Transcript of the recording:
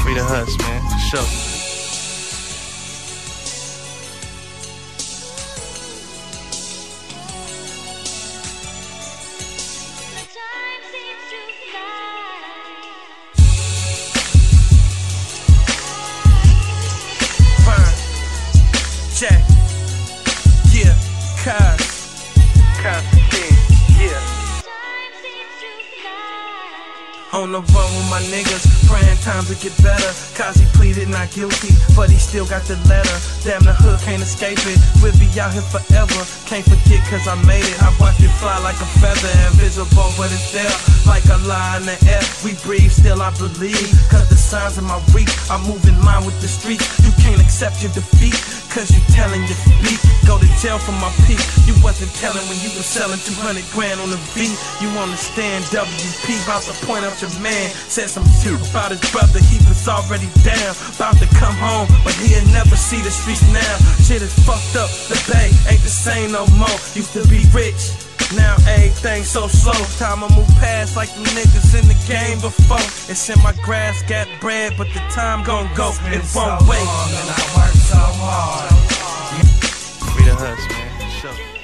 Free the husk, man, for sure. Check, yeah, Constantine, yeah. On the road with my niggas, praying times will get better. Cause he pleaded not guilty, but he still got the letter. Damn, the hood can't escape it, we'll be out here forever. Can't forget cause I made it, I watched it fly like a feather. Invisible but it's there, like a lie in the air. We breathe, still I believe, cause the signs of my reach, I move in line with the streets. You can't accept your defeat, cause you telling your speak. Go to jail for my peak, you wasn't telling when you was selling 200 grand on the beat. You understand WP, about to point out your man. Said some shit about his brother, he was already down. About to come home, but he'll never see the streets now. Shit is fucked up, the bay ain't the same no more. Used to be rich, now everything so slow. Time I move past like them niggas in the game before. It's in my grass, got bread, but the time gon' go, it won't wait. Free the husk, man, for sure.